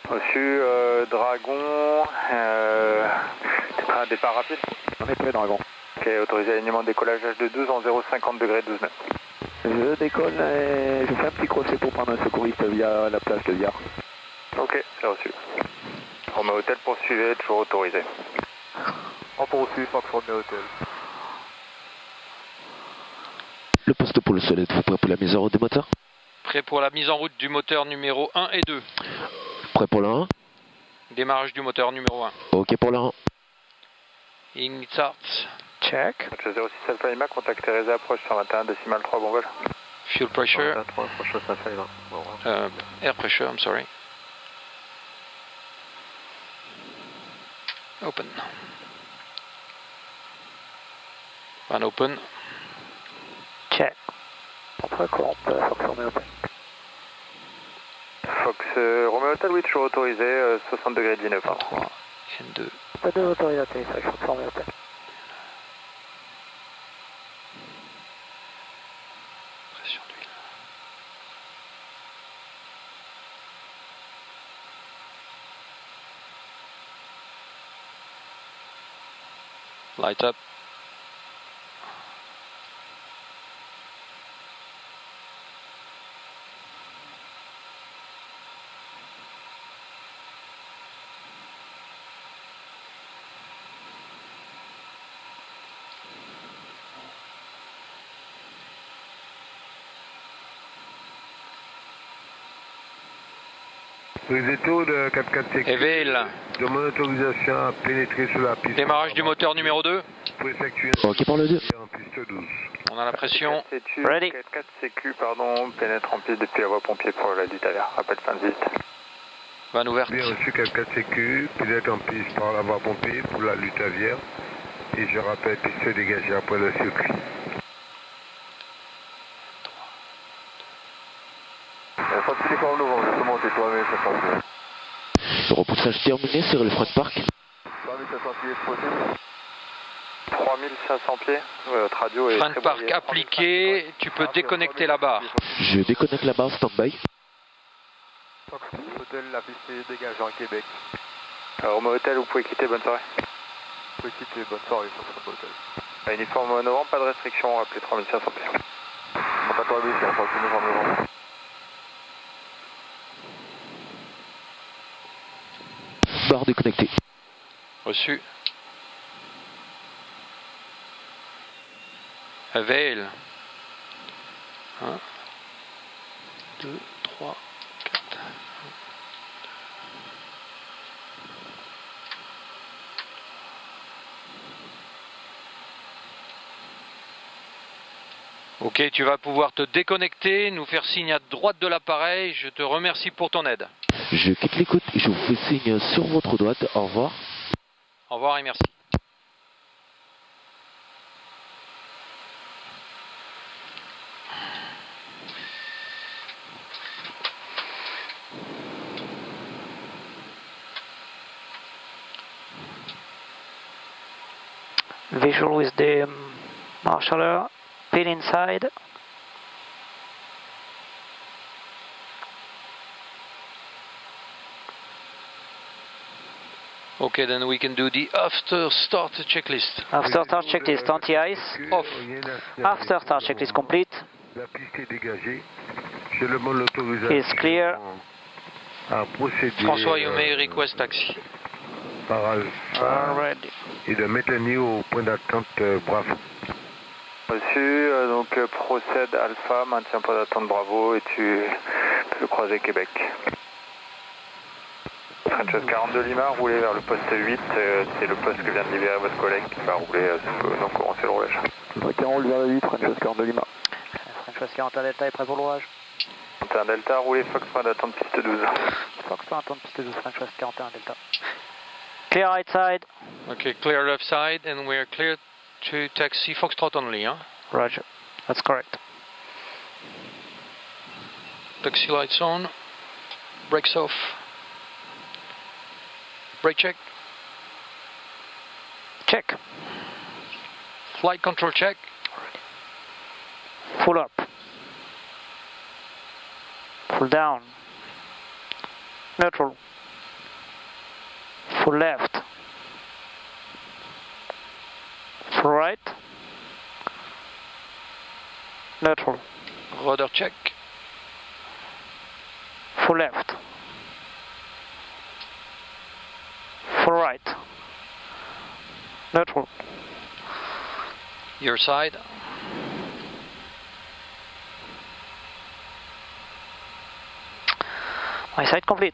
Reçu, Dragon, t'es prêt à un départ rapide? On est prêt, Dragon. Ok, autorisé alignement de décollage H22 en 0,50 degrés 12 nœuds. Je décolle et je fais un petit crochet pour prendre un secouriste via la plage de Viard. Ok, c'est reçu. Romeo Hôtel poursuivez, toujours autorisé. On poursuit, Fox Romeo Hôtel. Le poste pour le sol, êtes-vous prêt pour la mise en route des moteurs? Prêt pour la mise en route du moteur numéro 1 et 2. Prêt pour le 1? Démarrage du moteur numéro 1. Ok pour le 1. Ignition start. Check. 06 Alpha Lima, contact Teresa, approche 121 décimal 3, bon vol. Fuel pressure. 23, approche Alpha Lima. Bon, Air pressure, I'm sorry. Open. Van open. Check. Après, Fox Romeo Hôtel. Fox Romeo Hôtel, oui, toujours autorisé, 60 degrés 19. 3, N2. Pas de autorisé atterrissage, Fox Romeo Hôtel. Pression d'huile. Light up. Risetto de 44 sécu. Evel. Demande autorisation à pénétrer sur la piste. Démarrage du moteur numéro 2. Pour effectuer Ok pour le 2. en piste 12. On a la pression. Ready. 4 CQ, pardon, pénètre en piste depuis la voie pompier pour la Dutalia. Rappel fin de visite. Vanne ouverte. Bien reçu 44 sécu, pilote en piste par la voie pompier pour la Lutavière. Et je rappelle, piste dégagée après le circuit. pas de téléphone novembre, je peux monter toi, mais ça sera bien. Le repoussage terminé sur le front de parc. 3500 pieds possible. 3500 pieds, votre radio est Frein de très parc brouillée. appliqué. Tu peux déconnecter la barre. Je déconnecte la barre stand-by. Fox Hôtel, la piste est dégagée en Québec. Romeo Hôtel, vous pouvez quitter, bonne soirée. Vous pouvez quitter, bonne soirée, Fox Romeo Hôtel. Uniforme novembre, pas de restriction, rappelez 3500 pieds. On va pas toi, c'est un Fox novembre. Barre déconnectée. Reçu. Avail. 1, 2, 3, 4. Ok, tu vas pouvoir te déconnecter, nous faire signe à droite de l'appareil. Je te remercie pour ton aide. Je quitte l'écoute et je vous fais signe sur votre droite. Au revoir. Au revoir et merci. Visual with the marshaller, pin inside. Okay, then we can do the after start checklist. After start checklist, anti-ice. Off. After start checklist complete. La piste est dégagée. Je demande l'autorisation Is clear. à procéder François, you may request taxi. par Alpha Already. et de maintenir au point d'attente Bravo. Reçu, donc procède Alpha, maintient pas d'attente Bravo et tu peux croiser Québec. French 42 Lima, roulez vers le poste 8, c'est le poste que vient de libérer votre collègue qui va rouler, donc commencer le roulage. Ok, on roule vers le 8, French 42 Lima. French 41 Delta est prêt pour l'orage. 41 Delta, roulez Fox, point d'attente piste 12. Fox, point d'attente piste 12, French 41 Delta. Clear right side. Okay, clear left side and we're clear to taxi Foxtrot only, huh? Roger, that's correct. Taxi lights on, brakes off, brake check, Check. flight control check, Full up. Full down. Neutral. Full left. Full right. Neutral. Rudder check. Full left. Full right. Neutral. Your side. My side complete.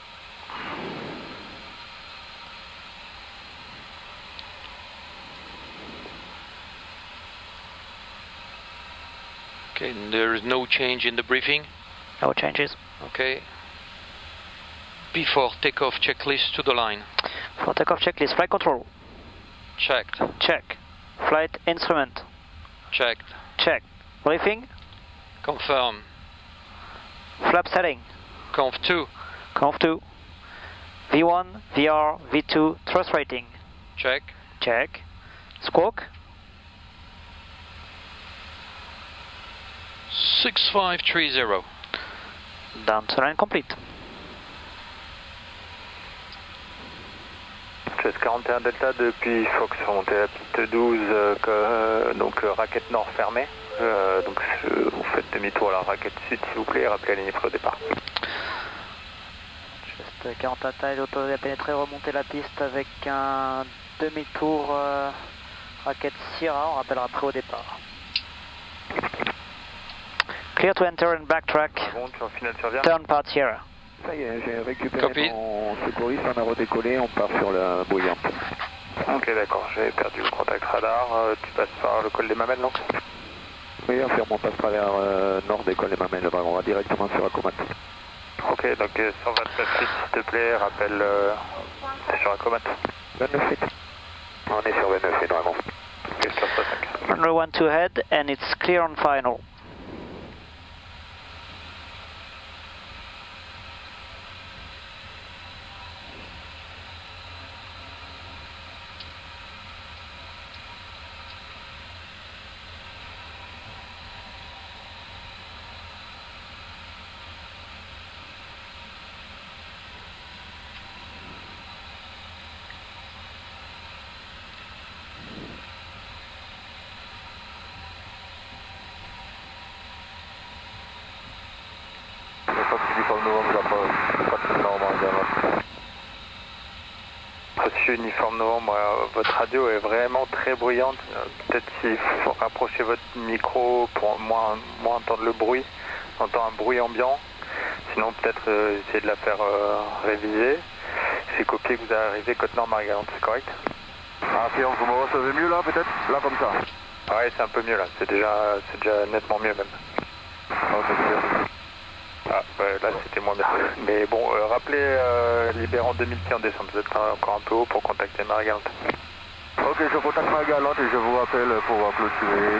Okay, there is no change in the briefing. No changes. Okay. Before takeoff checklist to the line. For takeoff checklist, flight control. Checked. Check. Flight instrument. Checked. Check. Briefing. Confirm. Flap setting. Conf 2. Conf 2. V1, VR, V2, thrust rating. Check. Check. Squawk. 6530. Down to line complete. Chess 41 Delta depuis Fox, remontez la piste 12, donc raquette nord fermée. Donc vous faites demi-tour à la raquette sud s'il vous plaît et rappelez la ligne près au départ. Chest 41 taille, autorisé à pénétrer, remonter la piste avec un demi-tour raquette Sierra, on rappellera après au départ. Clear to enter and backtrack. Bon, tu en finale sur Vierge. Turn part Sierra. Ça y est, j'ai récupéré Copy. mon secouriste, on a redécollé, on part sur la bruyante. Ok d'accord, j'ai perdu le contact radar, tu passes par le col des Mamelles donc. Oui, on passe par travers nord des cols des Mamelles, on va directement sur Acomat. Ok, donc 127 feet s'il te plaît, rappelle, c'est sur Acomat. 29 feet. On est sur 29 feet vraiment. Ok, stop 5. Runway 12 ahead and it's clear on final. Reçu uniforme novembre, votre radio est vraiment très bruyante. Peut-être s'il faut rapprocher votre micro pour moins entendre le bruit. On entend un bruit ambiant. Sinon peut-être essayer de la faire réviser. J'ai copié que vous arrivez Côte-Nord Marie-Galante, c'est correct? Ah si, vous me recevez mieux là peut-être? Là comme ça. Ouais, c'est un peu mieux là, c'est déjà nettement mieux même. Ah, ouais, là c'était moins bien. Mais bon, rappelez libérant 2000 pieds en descente, vous êtes encore un peu haut pour contacter Marie-Galante. Ok, je contacte Marie-Galante et je vous rappelle pour clôturer,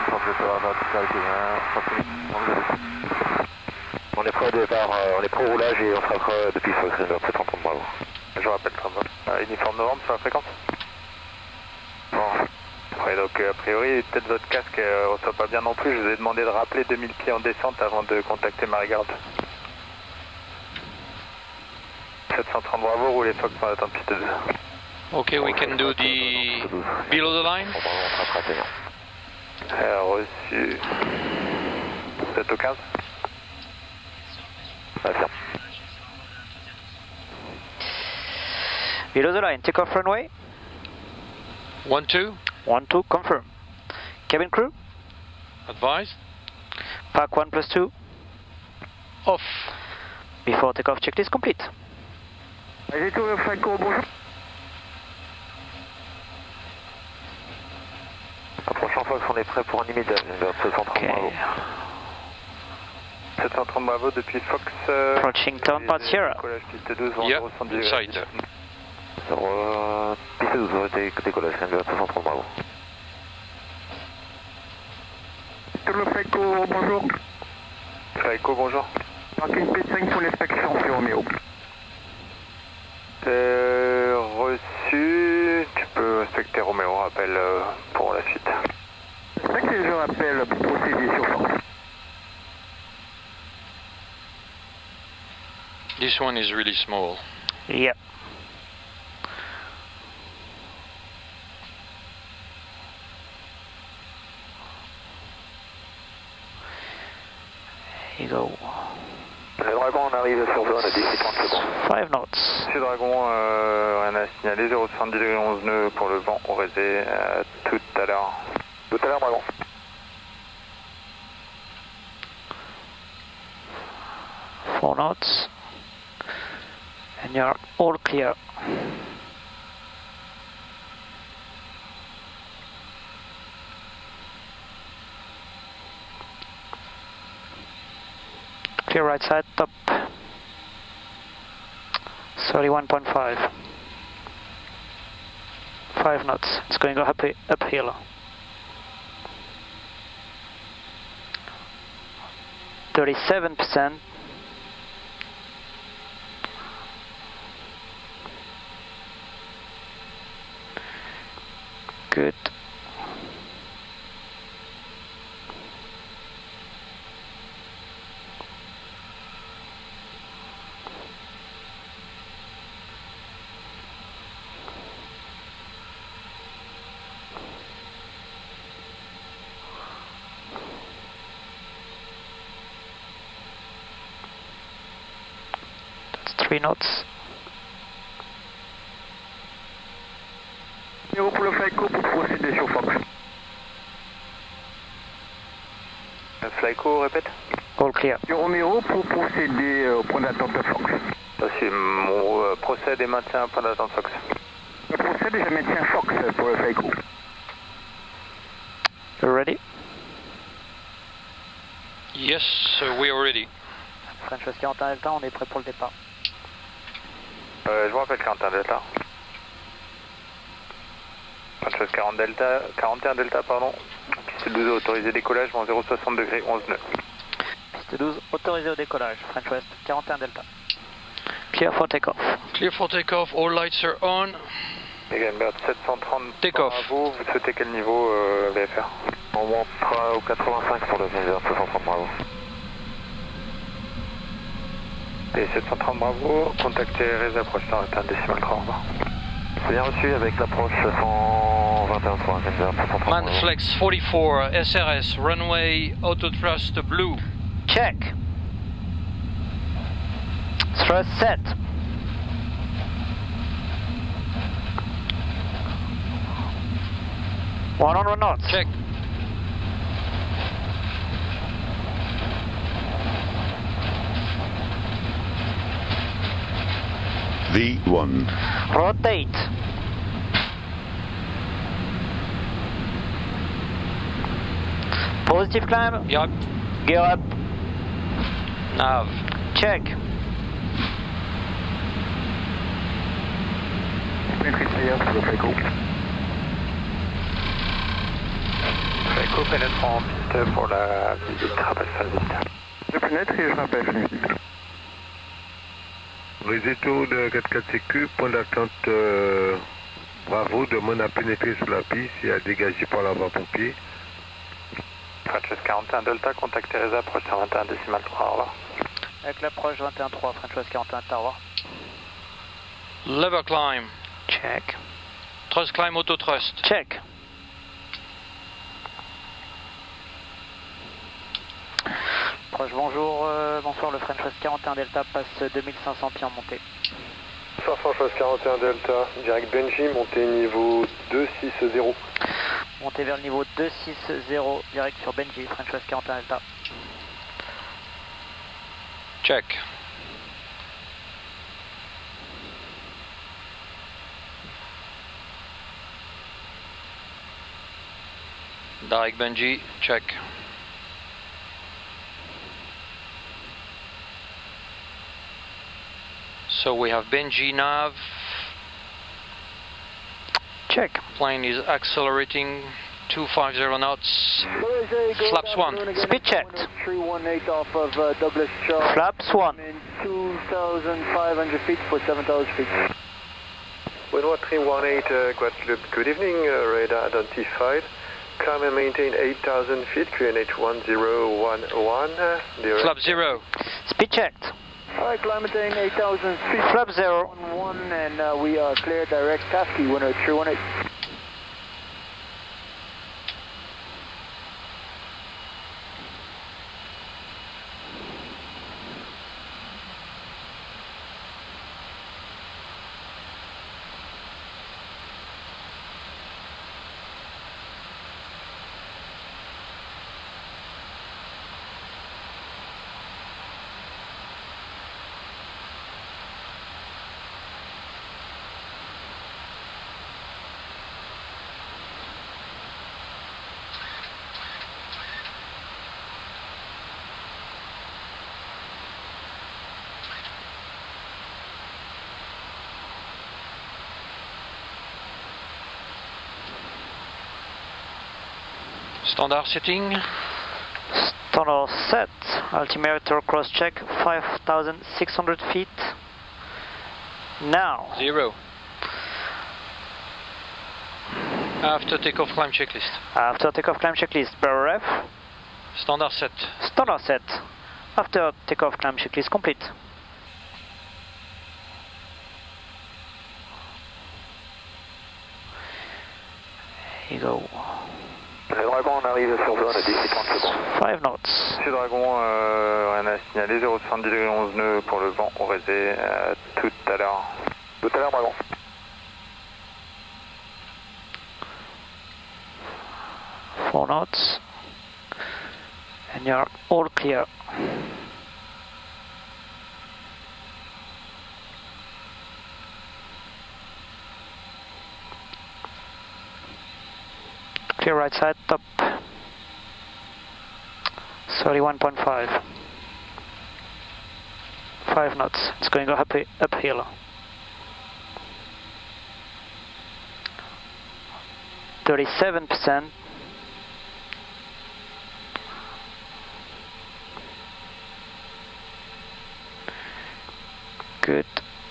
On est prêt au départ, on est prêt au roulage et on sera prêt depuis Fox River 730 bravo. Je rappelle très bien. Uniforme novembre sur la fréquence. Bon. Ouais, donc a priori, peut-être votre casque ne reçoit pas bien non plus. Je vous ai demandé de rappeler 2000 pieds en descente avant de contacter Marie-Galante. 730 bravo, roulez Fox en attente piste 2. Okay, we can do the below the line. Reçu. Vous êtes au 15? Below the line, take off runway. 1-2. 1-2, confirm. Cabin crew, Advised. pack 1+2. Off. Before takeoff checklist complete. Prochain Fox, on est prêt pour un immédiat, 730 bravo. 730 bravo depuis Fox. Approaching turn part Sierra. Collage piste 12, vent Yeah, 070. inside. Sur piste 12, décollage, 730 bravo. Sur le Fréco, bonjour. Fréco, bonjour. Parking P5 pour l'inspection, c'est Roméo. Reçu. Tu peux respecter Roméo, rappel pour la suite. C'est que je rappelle pour procéder sur Fox. This one is really small. Yep. you go. Le Dragon, on arrive sur zone à 10-30 secondes. 5 knots. Monsieur Dragon, rien à signaler, 0,70 degrés 11 nœuds pour le vent au résé, tout à l'heure. Tout à l'heure, Dragon. Four knots. And you're all clear. Clear right side, top. 31.5. 5 knots. It's going uphill. 37%. Good. That's 3 knots. Numéro pour le Flyco pour procéder sur Fox. Flyco, répète. All clear. Romero pour procéder au point d'attente de Fox. Ça c'est mon procède et maintien point d'attente Fox. Je procède et je maintiens Fox pour le Flyco. You ready? Yes, we are ready. French West 41 Delta, on est prêt pour le départ. Je vous rappelle 41 Delta. French West 41 Delta, pardon. Piste 12 autorisé décollage, vent 0,60 degrés 11 nœuds. Piste 12 autorisé au décollage. French West 41 Delta. Clear for takeoff. Clear for takeoff, all lights are on. Egenbert 730. Take-off. Bravo, vous souhaitez quel niveau VFR? On montera au 85 pour le Egenbert 730 Bravo. Et 730 Bravo, contactez RS approche 121 décimal 3 au revoir. C'est bien reçu avec l'approche 121.3 Egenbert 730 Bravo. Manflex 44, SRS, runway auto thrust blue. Check. Thrust set. One on knots. Check. V1. Rotate. Positive climb. Yep. Gear up. Nav. Check. Pour le Flyco. Flyco pénétrant en piste pour la visite, rappel fin de visite. Je pénètre et je rappelle fin de visite. Réseau de 44CQ, point d'attente Bravo, demande à pénétrer sur la piste et à dégager par l'avant-pompier. French West 41 Delta, contactez RS approche 121 décimal 3 au revoir. Avec l'approche 21.3, French West 41 Delta, au revoir. Lever climb. Check. Thrust climb auto thrust. Check. Approche, bonjour, bonsoir, le French West 41 Delta passe 2500 pieds en montée. Bonsoir French West 41 Delta, direct Benji, montée niveau 260. Montez vers le niveau 260, direct sur Benji, French West 41 Delta. Check. Direct Benji, check. So we have Benji nav. Check. Plane is accelerating 250 knots. Flaps 1. Speed checked. 318 off of Douglas Charles. Flaps 1. In 2,500 feet for 7,000 feet. Wind 318 Guadeloupe, good evening, radar identified. Climb and maintain 8,000 feet, QNH 1011. Flap 0. Speed checked. Alright, climb maintain 8,000 feet. Flap 0. 1 and we are clear direct Tasky, winner 318. Standard setting. Standard set. Altimeter cross check 5,600 feet. Now. 0. After takeoff climb checklist. After takeoff climb checklist. Barrel ref. Standard set. Standard set. After takeoff climb checklist complete. Here you go. Dragon, on arrive sur zone à 10 et 30 secondes. 5 knots. Monsieur Dragon, rien à signaler, 0,70 degrés 11 nœuds pour le vent au résé, tout à l'heure. Tout à l'heure, Dragon. Four knots. And you're all clear. Clear right side, top. 31.5. 5 knots. It's going uphill. 37%. Good.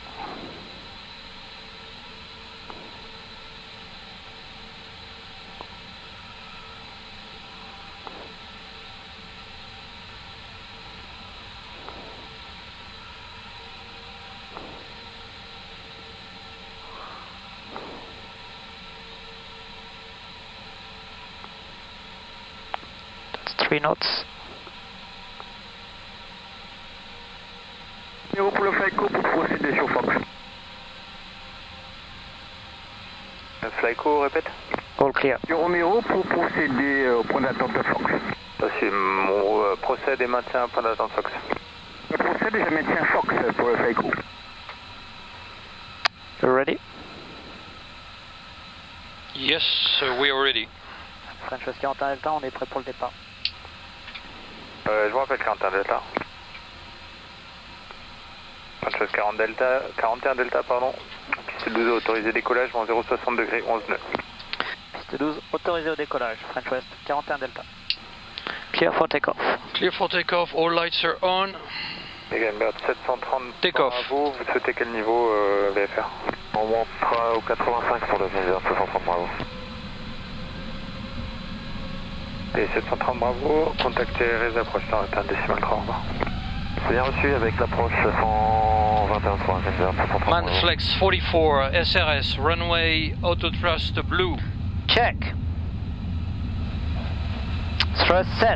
That's 3 knots. Numéro pour le Flyco pour procéder sur Fox. Flyco, répète. All clear. Romero pour procéder au point d'attente de Fox. C'est mon procède et maintien point d'attente Fox. Je procède et je maintiens Fox pour le Flyco. You ready? Yes, we are ready. French 41 Delta, on est prêt pour le départ. Je vous rappelle 41 Delta. French 41 Delta, pardon. Piste 12 autorisé décollage, vent 0,60 degrés 11 nœuds. Piste 12 autorisé au décollage. French West 41 Delta. Clear for takeoff. Clear for takeoff, all lights are on. Egenbert 730. Take-off. Bravo, vous souhaitez quel niveau VFR? On montera au 85 pour le Egenbert 730 bravo. Et 730 Bravo, contactez les approches dans le décimal 3 en bas. C'est bien reçu avec l'approche 121.3, Egenbert 730 bravo. Manflex 44, SRS, runway auto thrust blue. Check. Thrust set.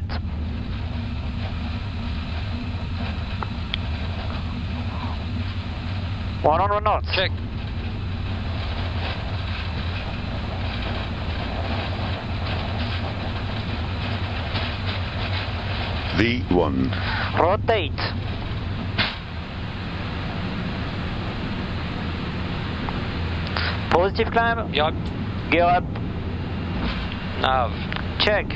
One on knots. Check. V1. Rotate. Positive climb. Yep. Gear up. Nav. Check.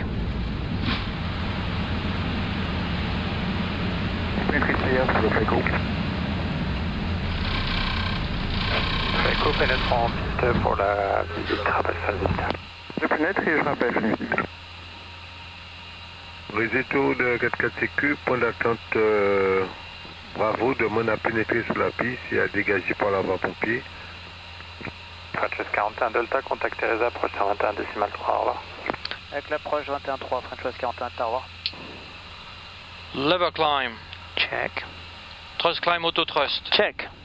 Maîtrise player pour le Flyco. Flyco pénétrant en piste pour la visite, rappel fin de visite. Je pénètre et je rappelle fin de visite. Réseau de 44 CQ, point d'attente Bravo, demande à pénétrer sur la piste et à dégager par l'avant-pompier. French 41 Delta, contactez les approches 21 décimal 3, au revoir. Avec l'approche 21.3, French West 41 Delta, au revoir. Lever climb. Check. Thrust climb auto thrust. Check.